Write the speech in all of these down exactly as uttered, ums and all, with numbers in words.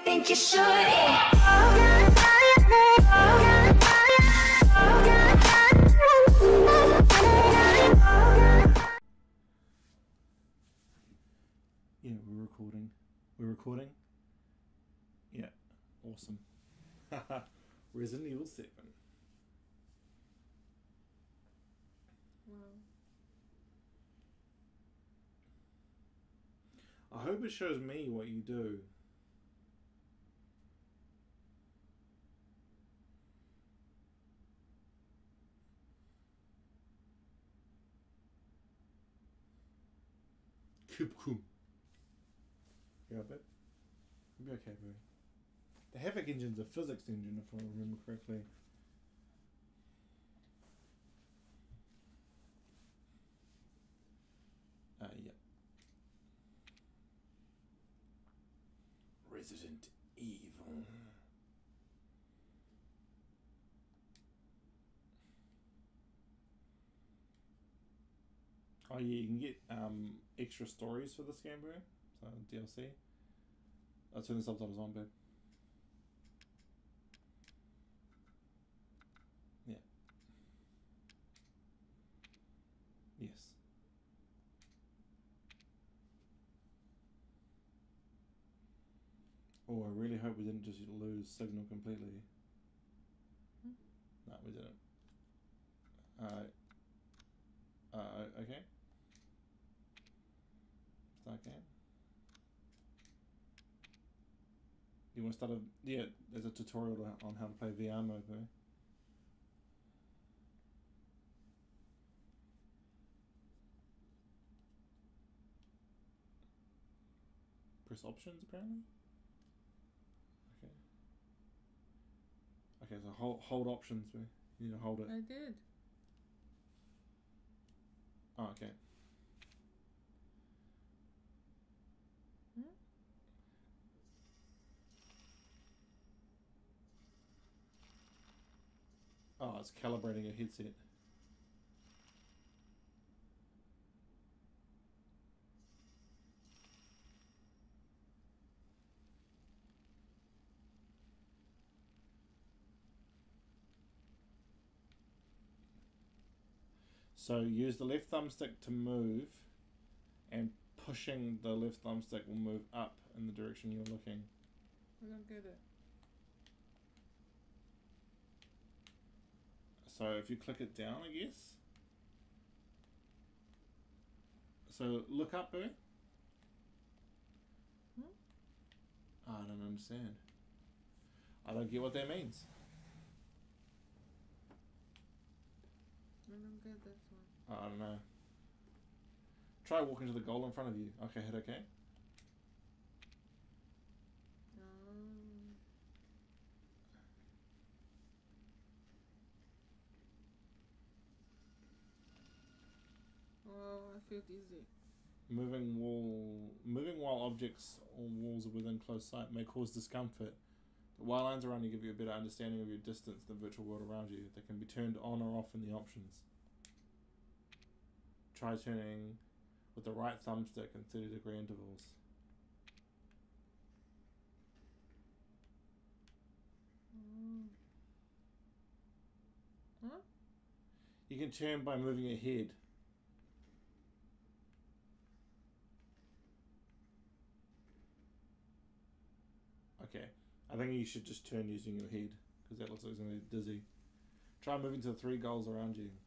think you should. Yeah. Yeah, we're recording. We're recording? Yeah, awesome. Resident Evil seven. Wow. I hope it shows me what you do. Capcom. Yeah, but it'll be okay, bro. The Havoc engine's a physics engine, if I remember correctly. Uh, yeah. Resident Evil. Oh yeah, you can get um, extra stories for this game, bro. So D L C. I'll turn the subtitles on, babe. Yeah. Yes. Oh, I really hope we didn't just lose signal completely. Hmm? No, we didn't. Uh, uh, okay. Start game. You want to start a... Yeah, there's a tutorial on how to play V R mode, though. Press options, apparently? Okay. Okay, so hold, hold options, bro. You need to hold it. I did. Oh, okay. Hmm? Oh, it's calibrating a headset. So use the left thumbstick to move, and pushing the left thumbstick will move up in the direction you're looking. I don't get it. So if you click it down, I guess. So look up, boo. Hmm? I don't understand. I don't get what that means. I don't get this one. I don't know. Try walking to the goal in front of you. Okay, hit okay. Um, oh, I feel dizzy. Moving wall, moving while objects or walls are within close sight may cause discomfort. The while lines around you give you a better understanding of your distance than the virtual world around you. They can be turned on or off in the options. Try turning with the right thumbstick in thirty degree intervals. Mm. Huh? You can turn by moving your head. Okay, I think you should just turn using your head, because that looks like it's going to be dizzy. Try moving to the three goals around you.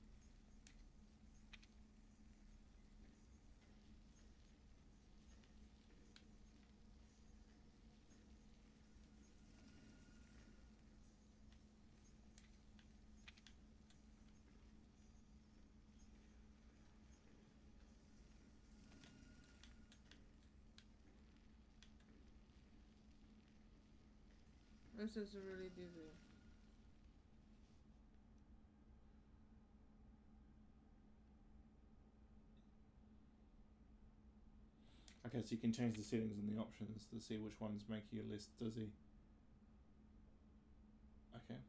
This is really dizzy. Okay, so you can change the settings in the options to see which ones make you less dizzy. Okay.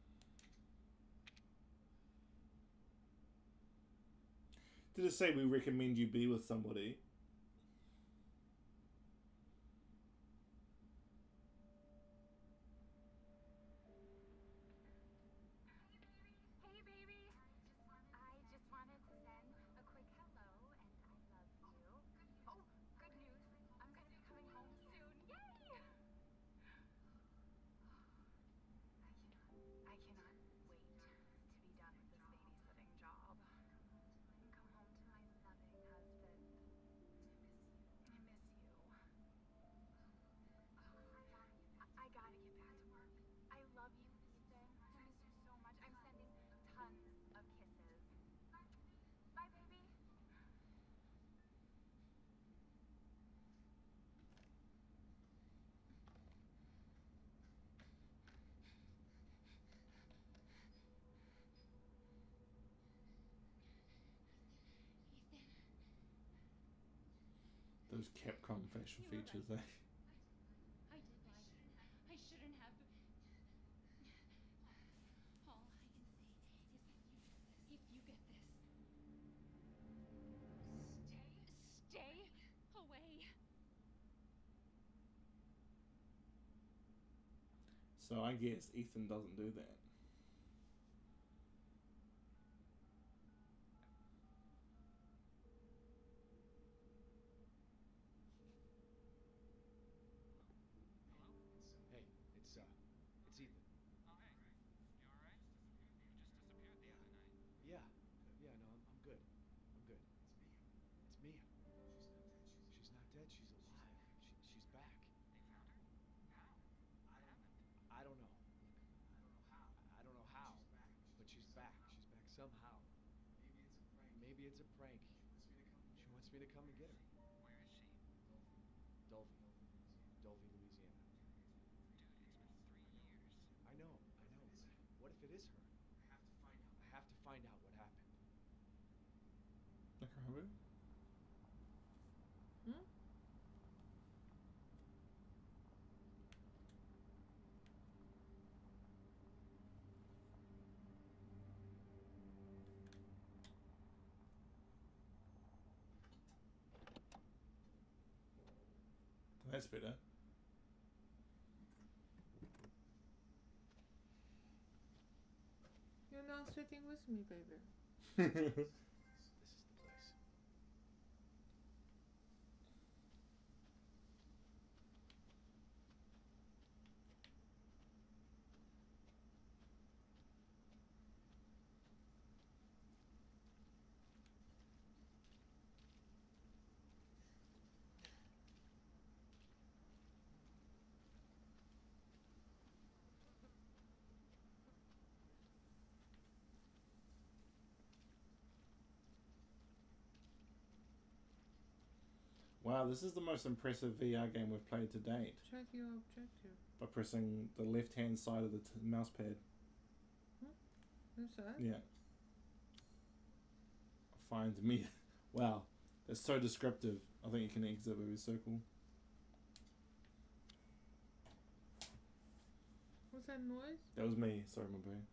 Did it say we recommend you be with somebody? Those Capcom facial You were features, right. eh? I did lie. I shouldn't have. All I can say is that you, if you get this, stay, stay away. So I guess Ethan doesn't do that. Hey, it's uh, it's Ethan. Oh, hey. You alright? You just disappeared the other night. Yeah, yeah, no, I'm, I'm good. I'm good. It's Mia. She's not dead. She's alive. She, she's back. They found her? How? What happened? I don't know. Look, I don't know how, but she's back. She's back somehow. Maybe it's a prank. She wants me to come and get her. Where is she? Dulvey. Dulvey, Louisiana. Dude, it's been three years. I know, I know. What if it is her? I have to find out what happened. Like a rabbit? Hmm? That's better. You're now sitting with me, baby. This is the place. Wow, this is the most impressive V R game we've played to date. Check your objective. By pressing the left hand side of the t- mouse pad. Who's that? Yeah. Find me. Wow, that's so descriptive. I think you can exit with a circle. What's that noise? That was me. Sorry, my bad.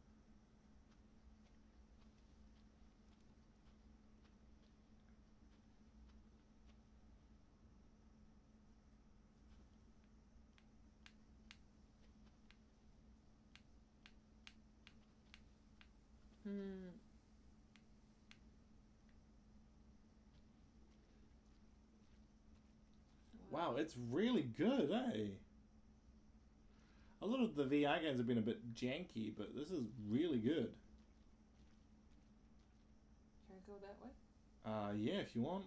Hmm. Wow, it's really good, eh? A lot of the V R games have been a bit janky, but this is really good. Can I go that way? Uh, yeah, if you want.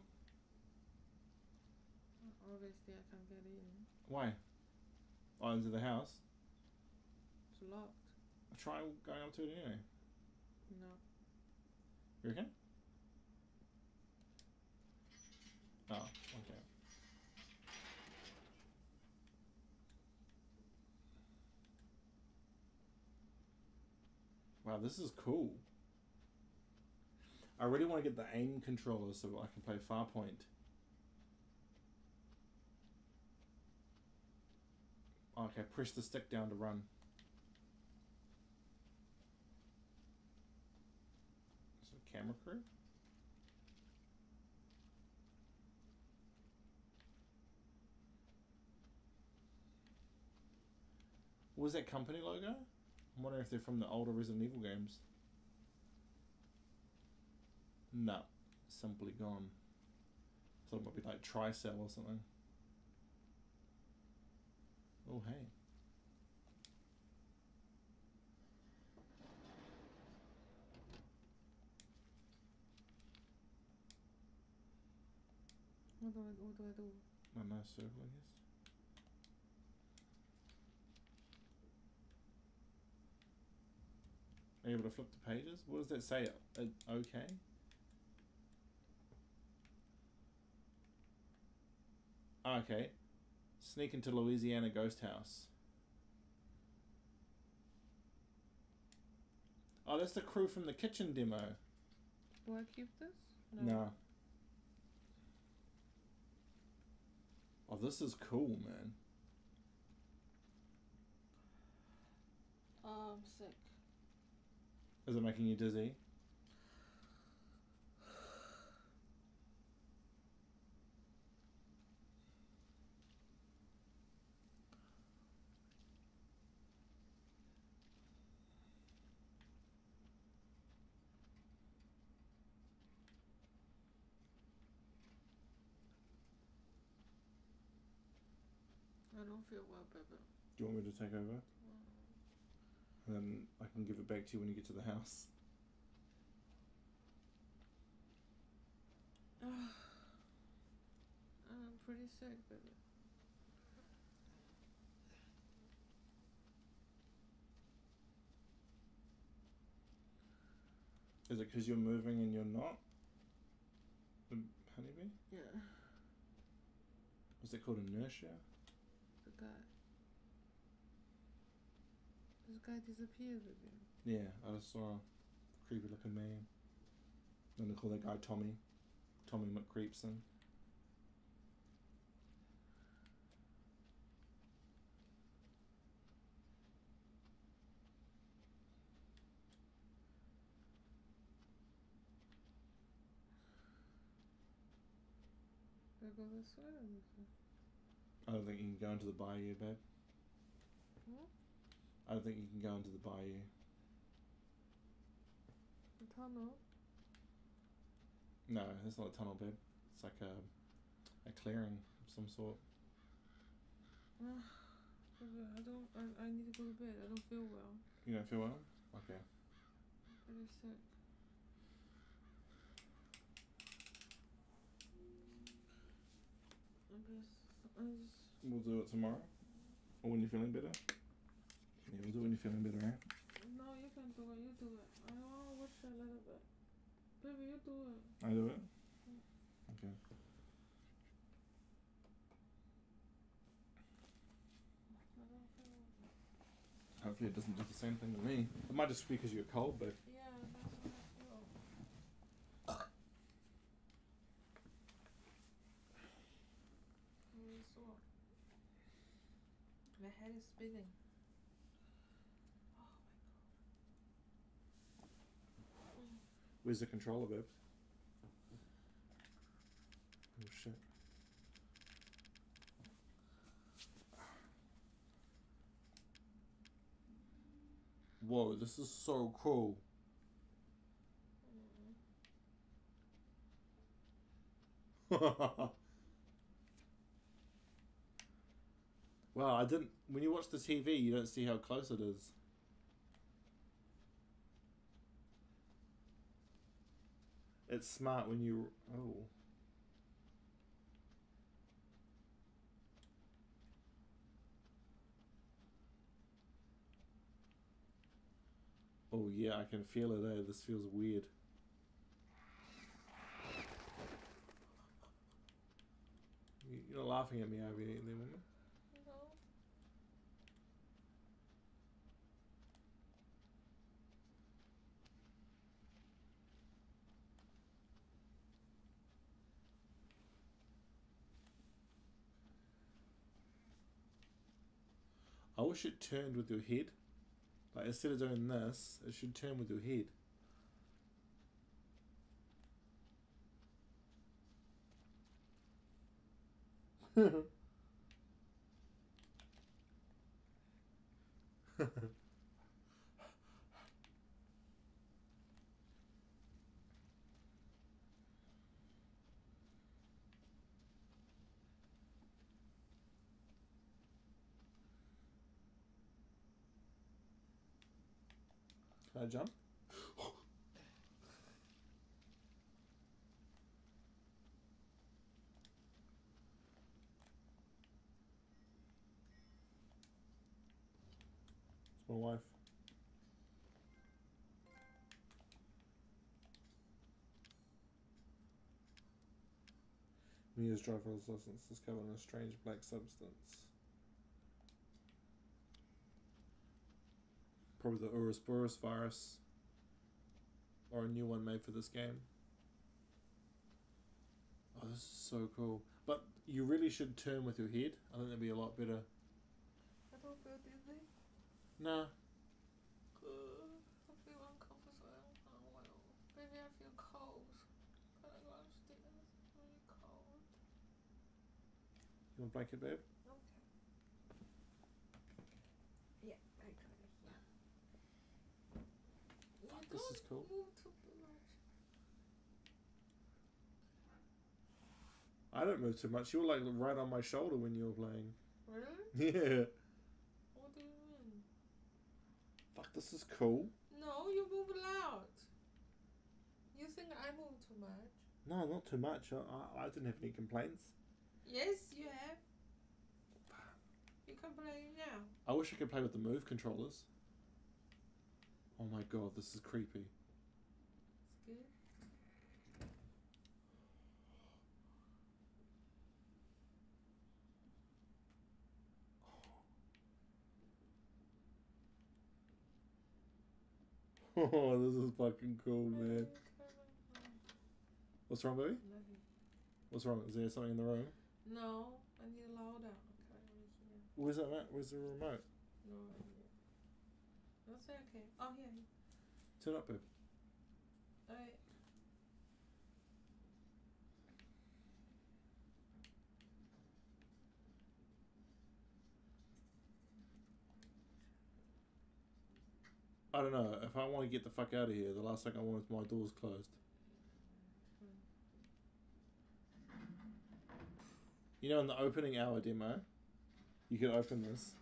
Oh, obviously, I can't get in. Why? Oh, into the house. It's locked. Try going up to it anyway. No. You reckon? Oh, okay. Wow, this is cool. I really want to get the aim controller so I can play Farpoint. Okay, press the stick down to run. Is it a camera crew? What was that company logo? I'm wondering if they're from the older Resident Evil games. No, simply gone. So it might be like Tricell or something. Oh, hey. What do I, what do I do? A nice circle, I guess. Are you able to flip the pages? What does that say? Uh, okay. Oh, okay. Sneak into Louisiana Ghost House. Oh, that's the crew from the kitchen demo. Do I keep this? No. Oh, this is cool, man. Oh, I'm sick. Is it making you dizzy? I don't feel well, baby. Do you want me to take over? And then I can give it back to you when you get to the house. I'm pretty sick, baby. Is it because you're moving and you're not? The honeybee? Yeah, Is it called inertia? the guy. This guy disappeared, baby. Yeah, I just saw a creepy looking man. And they call that guy Tommy. Tommy McCreepson. Do I go this way or this way? I don't think you can go into the bayou, babe. What? I don't think you can go into the bayou. The tunnel? No, it's not a tunnel, babe. It's like a a clearing of some sort. Ah, baby, I don't. I, I need to go to bed. I don't feel well. You don't feel well? Okay. I'm pretty sick. I just. I just. We'll do it tomorrow. Or when you're feeling better. Yeah, we'll do it when you're feeling better, right? No, you can do it. You do it. I want to watch a little bit. Baby, you do it. I do it? Okay. I don't feel well. Hopefully it doesn't do the same thing to me. It might just be because you're cold, but Yeah, that's what I feel. I'm really sore. My head is spinning. Oh my god. where's the controller, babe? Oh shit. Whoa, this is so cool. Wow, I didn't. When you watch the T V, you don't see how close it is. It's smart when you. Oh. Oh, yeah, I can feel it, eh? This feels weird. You- You're not laughing at me, are you, there, woman? No. I wish it turned with your head. Like, instead of doing this, it should turn with your head. Can I jump? It's my wife. Mia's driver's license is covered in a strange black substance. Probably the Ouroboros virus. Or a new one made for this game. Oh, this is so cool. But you really should turn with your head. I think that'd be a lot better. I don't feel dizzy. Nah. Uh, I feel uncomfortable. Oh, well. Maybe I feel cold. Gotta go upstairs. It's really cold. You want a blanket, babe? Okay. Yeah, I got it. Yeah. You Fuck, this don't is cool. move too much. I don't move too much. You were like right on my shoulder when you were playing. Really? Yeah. What do you mean? Fuck, this is cool. No, you move loud. You think I move too much? No, not too much. I, I, I didn't have any complaints. Yes, you have. You can play now. I wish I could play with the Move controllers. Oh my god, this is creepy. It's good. Oh, this is fucking cool, man. What's wrong, baby? Nothing. What's wrong? Is there something in the room? No, I need it louder. Okay, right here. Where's that at? Where's the remote? No idea. That's okay. Oh, here. here. Turn up, babe. Alright. I don't know. If I want to get the fuck out of here, the last thing I want is my doors closed. You know, in the opening hour demo, you could open this.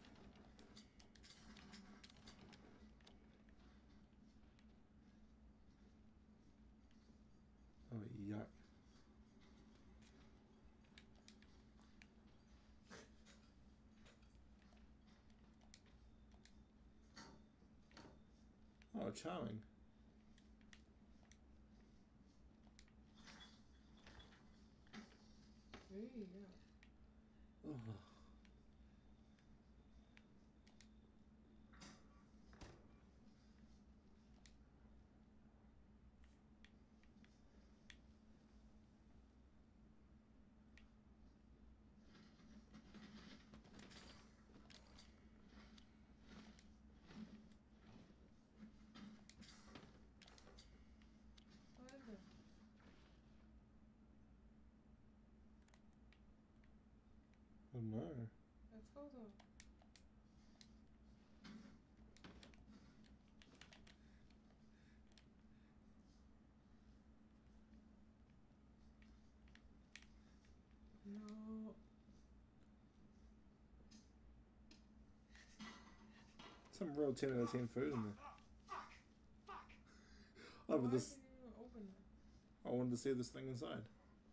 Oh, yuck. Oh, charming. Hey, yeah. Oh. What is it? Oh no. A photo. No. Some real ten out of ten food in there. Oh, but Why this. did you even open it? I wanted to see this thing inside.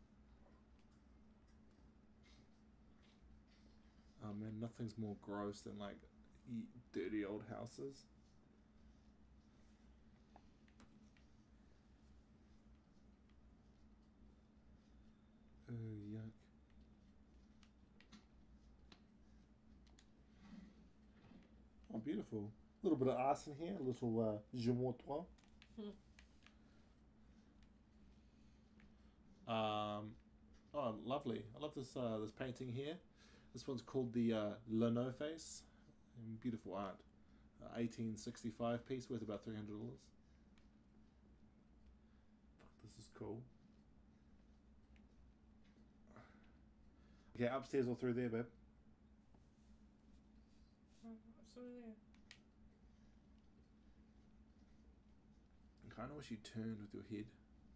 Oh man, nothing's more gross than like y- dirty old houses. Oh, yuck. Oh, beautiful. A little bit of arse in here, a little uh, je m'en toi. Um, oh, lovely. I love this uh, this painting here. This one's called the uh, Leno Face. And beautiful art. Uh, eighteen sixty-five piece worth about three hundred dollars. Fuck, this is cool. Okay, upstairs or through there, babe? Oh, so there. I kind of wish you turned with your head.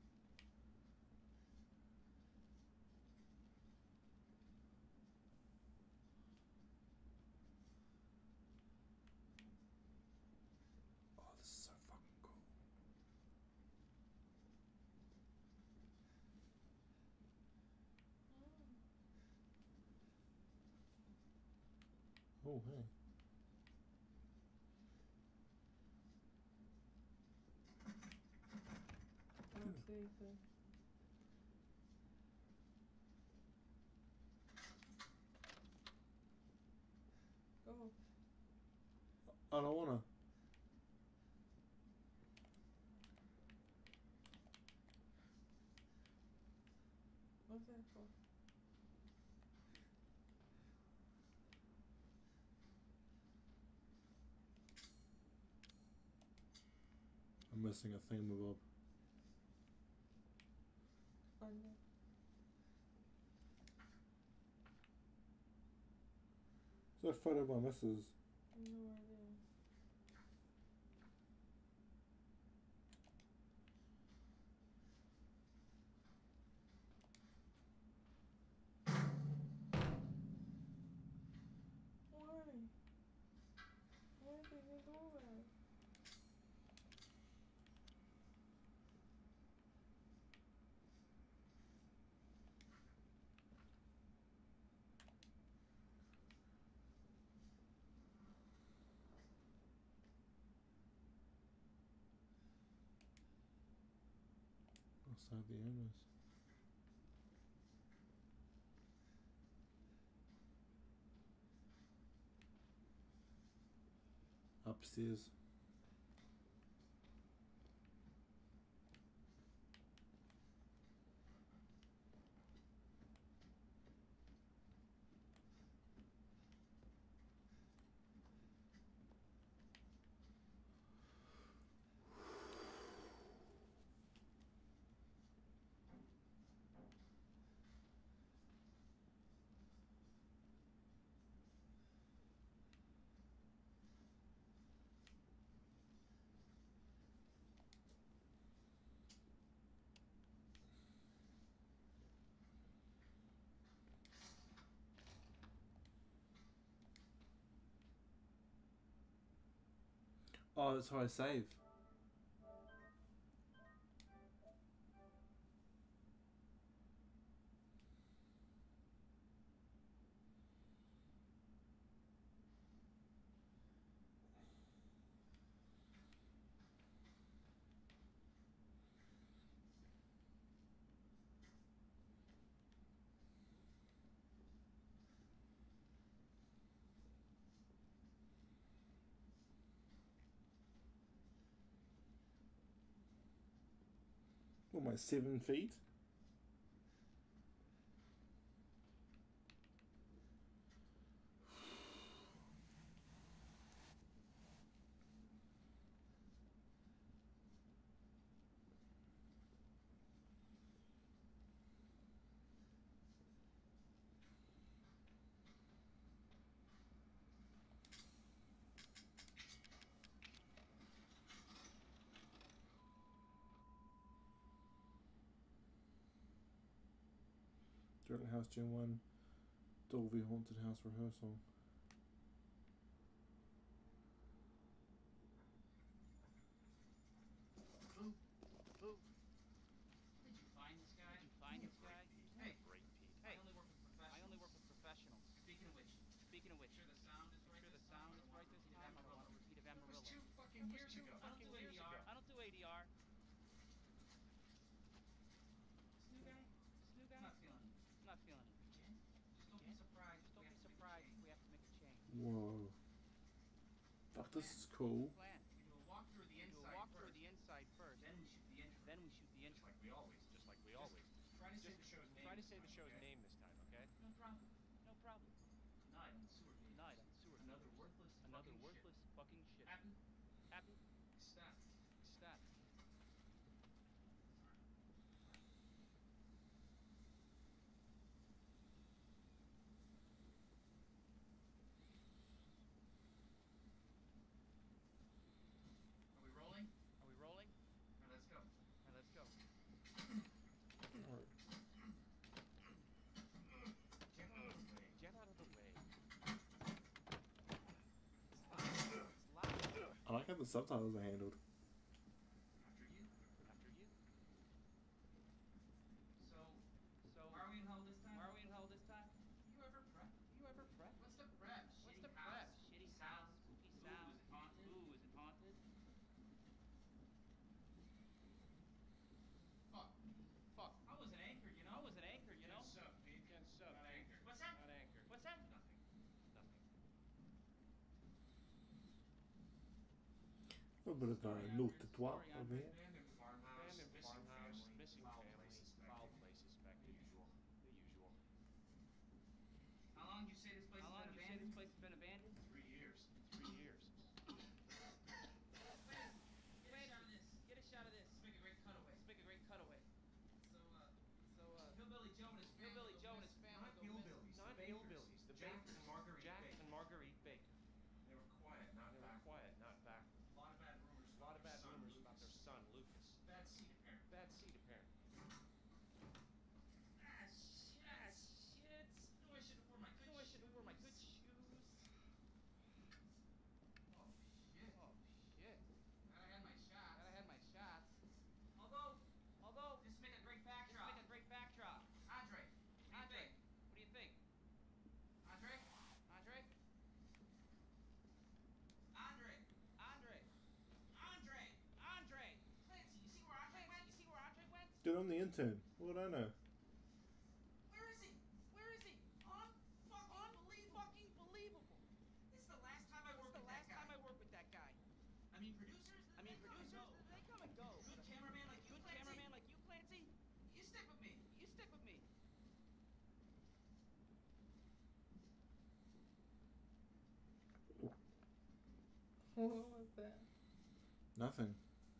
Oh, this is so fucking cool. Oh, hey. I'll see if it- Go. I don't wanna. What's that for? missing a thingamabob. Onion. Is that a photo of my missus? No idea. Why? Why did you do that? Outside the owners. Upstairs. Oh, that's how I save. What am I, seven feet? Dreaded House Gen one, Dolby Haunted House Rehearsal. Boo. Boo. Did you find this guy? Did you find this guy? Hey. Great, Pete. Hey. I only work with professionals. I only work with professionals. Speaking of which. Speaking of which. Sure the sound is right. Sure the sound is right this time. I don't want a repeat of Amarillo. That was two fucking years ago. I don't do A D R. I don't do A D R. This new guy? This new guy? I'm not feeling it. I'm not feeling it. Jen? Just don't be surprised. Just don't be surprised if we have to make a change. Whoa. Fuck, this is cool. Plan. We do a walk through the inside. Do a walk through the inside first. Then we shoot the intro. Then we shoot the intro. Just like we always. Just like we always. Try to say the show's name. Try to say the show's name this time, okay? No problem. No problem. Tonight on Sewer Games. Tonight on Sewer Games. Another worthless. Another worthless fucking shit. Happy? Happy? Ecstatic. Ecstatic. Are we rolling? Are we rolling? All right, let's go. All right, let's go. Get out of the way. Get out of the way. It's loud. It's loud. I like how the subtitles are handled. After you. After you. So, so why are we in hell this time? Why are we in hell this time? You ever prep? You ever prep? What's the prep? What's the prep? Shitty sound, spooky sound. Ooh, is it haunted? Ooh, is it haunted? Fuck. Fuck. I wasn't anchored, you know. I wasn't anchored, you know. Ken sub, Pete. Ken sub. Not anchored. What's that? Not anchored. What's that? Nothing. Nothing. A little bit of uh, Note de Toi over here. Abandoned farmhouse. Abandoned farmhouse. Missing family. Foul play suspected. The usual. The usual. How long did you say this place has been abandoned? How long did you say this place has been abandoned? Three years. Three years. Get a shot of this. Get a intern. What would I know? Where is he? Where is he? Unfucking fucking believable. This is the last time I work with that guy. I work with that guy. I mean, producers. I mean, they come and producers, go. they come and go. Good but a cameraman like you, good Clancy. cameraman like you, Clancy, You stick with me. you stick with me. What was that? Nothing.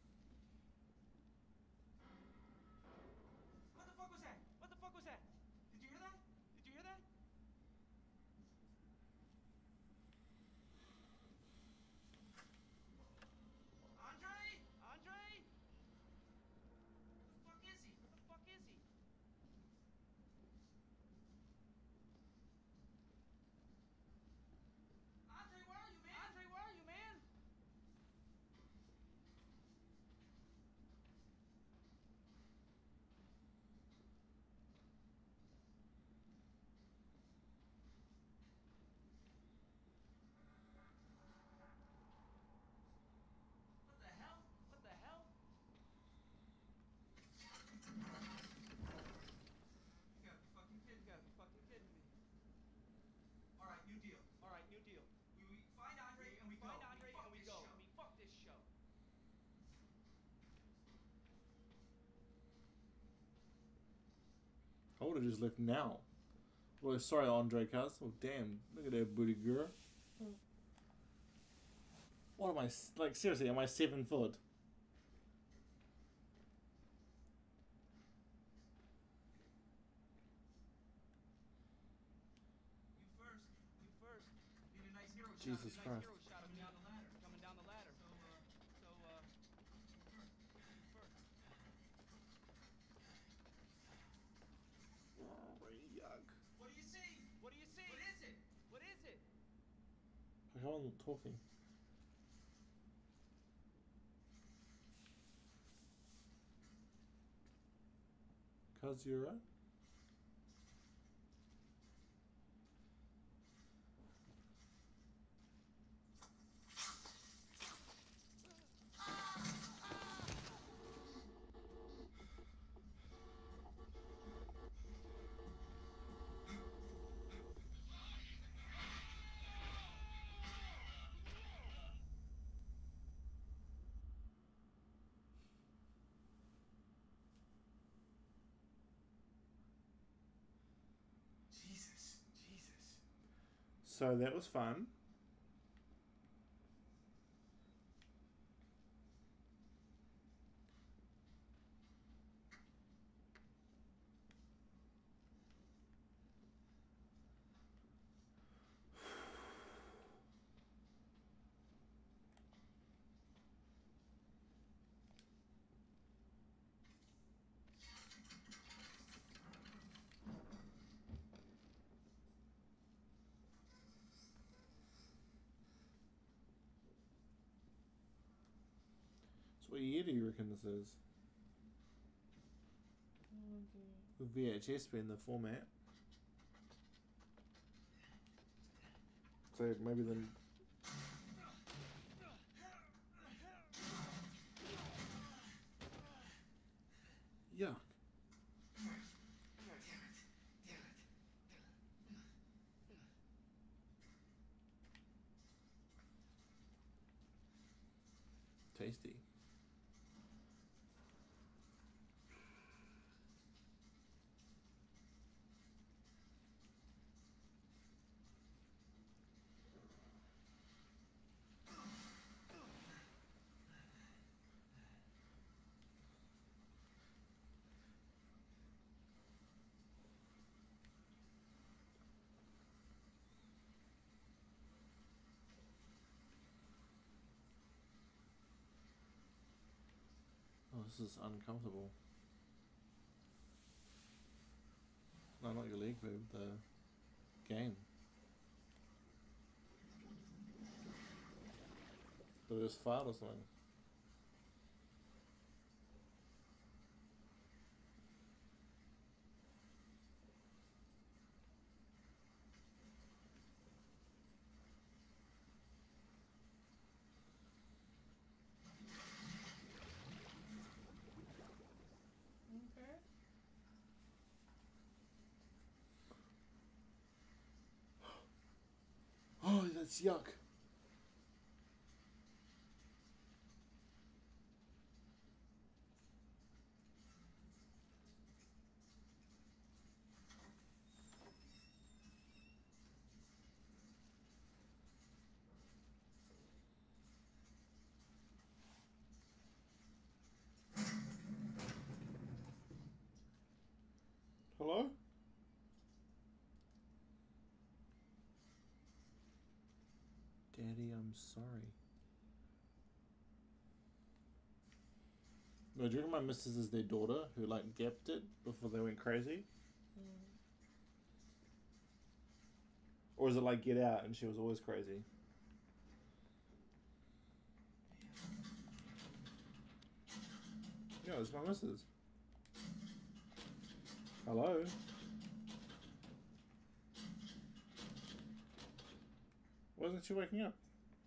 What the fuck was that? What the fuck was that? Did you hear that? Did you hear that? Andre? Andre? Where the fuck is he? Where the fuck is he? Andre, where are you, man? Andre, where are you, man? What the hell? What the hell? You gotta be fucking You kidding me. gotta be fucking kidding me. All right, new deal. All right, new deal. We, we find Andre and we Find go. Andre fuck and we this go. show. I mean, fuck this show. I would have just left now. Well, sorry, Andre Cuz. Oh, damn. Look at that booty girl. Hmm. What am I, s- like, seriously, am I seven foot? You first. You first. Need a nice hero shot. Jesus Need a nice Christ. hero shot coming down the ladder. Coming down the ladder. So, uh, So, uh, first. you first. Yuck. What do you see? What do you see? What is it? What is it? How am I talking? Cuz, you alright? Jesus. Jesus. So that was fun. So what year do you reckon this is? Oh, dear. With V H S being the format. So maybe then. Yuck. Tasty. Oh, this is uncomfortable. No, not your leg move, the game. But it was fart or something. Okay. That's yuck. Hello? Daddy, I'm sorry. No, do you reckon my missus is their daughter who like gapped it before they went crazy? Mm. Or is it like Get Out and she was always crazy? Yeah, it's my missus. Hello? Why isn't she waking up?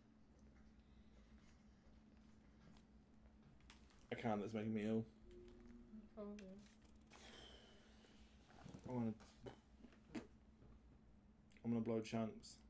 I can't, it's making me ill. Probably. I wanna I'm gonna blow chunks.